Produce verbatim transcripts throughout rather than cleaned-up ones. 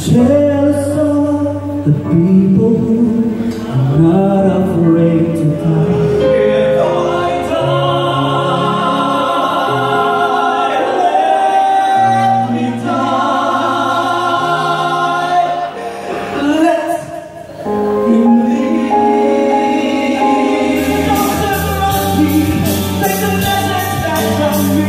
jealous of the people who are not afraid to die. If I die, let me die. Let him leave. Don't surround me. Take the message back from me.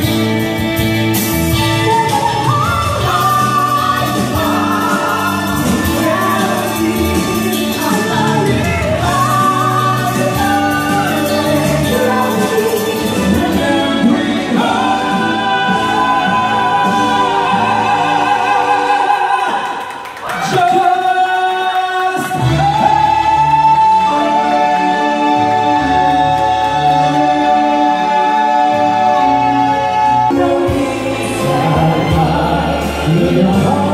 Yeah.